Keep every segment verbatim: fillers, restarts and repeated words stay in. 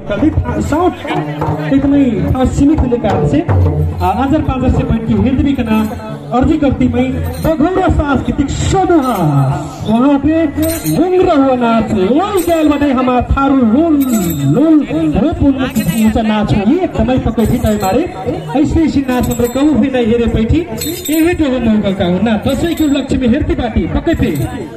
कति साउथ एकदमै सीमित हुने कारण चाहिँ आजर पाजर से बैठ के हेर्दैकन अर्जी गर्तीमै बघौरा सांस्कृतिक समूह वहाँ पे मुंगरा हुआ नाच लोल गैलबाटै हमारा थारू लोल लोल रोपुल ऊंचा नाच हो ये एकदमै पक्कै भिटाइ मारे ऐसे ऐसे नाच हाम्रो गाउँ फेरि हेरे बैठी यही तो हो मौका का हुना दसैँको लक्ष्मी हेर्ती बाटी पक्कै पे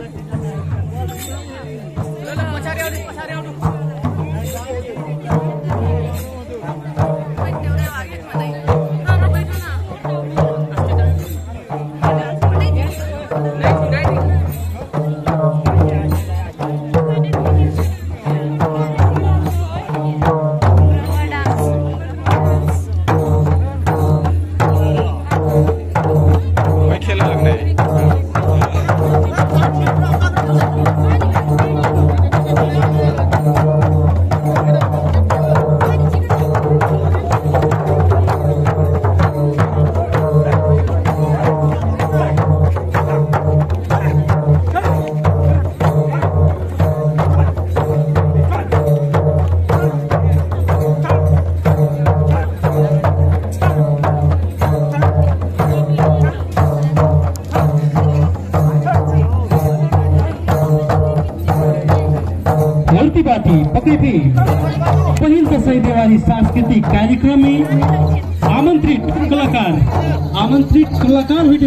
पहिल दशैं दिवाली सांस्कृतिक कार्यक्रम में आमंत्रित कलाकार आमंत्रित कलाकार हुई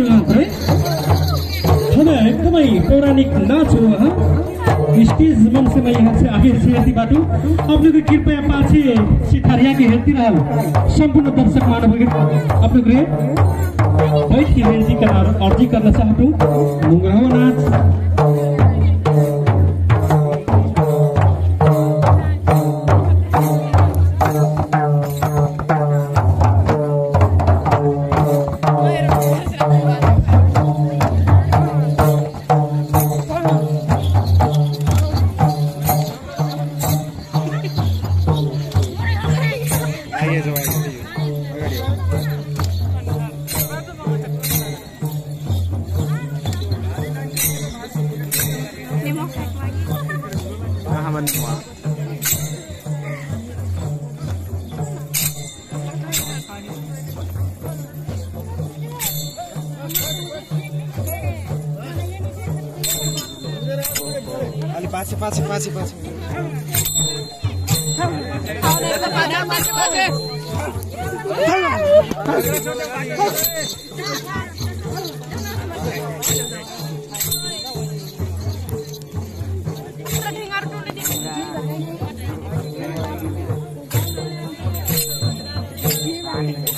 हमें एकदमै पौराणिक नाच हो वहाँ स्टेज मन से मैं यहाँ से आगे से बाटू आप लोग कृपया पाछे सिठारिया के हेल्ती रहा संपूर्ण दर्शक मानव आप लोग बैठ के हेल्ती करना अर्जी करना चाहतू मुंगरा नाच पाछे पाछे पाछे पाछे Thank you.